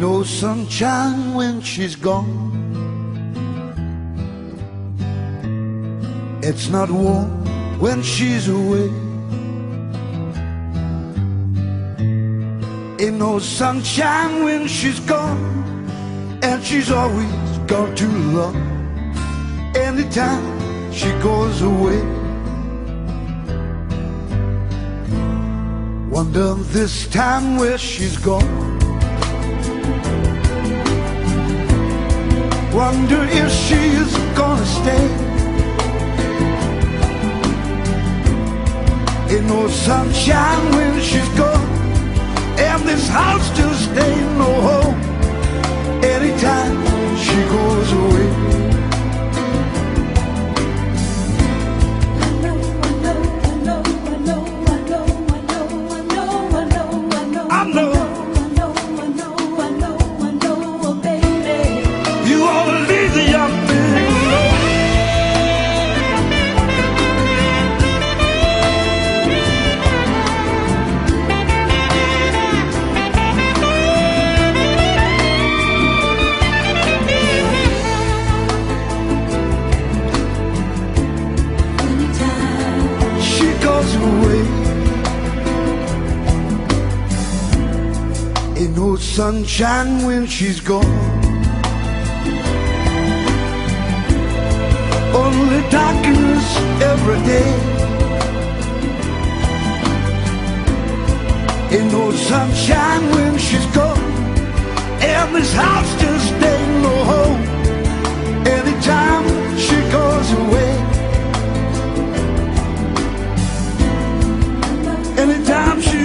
no sunshine when she's gone. It's not warm when she's away. Ain't no sunshine when she's gone, and she's always gone too long. Anytime she goes away, wonder this time where she's gone. Wonder if she's gonna stay. Ain't no sunshine when she's gone, and this house just ain't no home. Anytime she goes away, I know you ought to leave the young man alone. She goes away. Ain't no sunshine when she's gone, only darkness every day. Ain't no sunshine when she's gone, and this house just ain't no home. Anytime she goes away, anytime she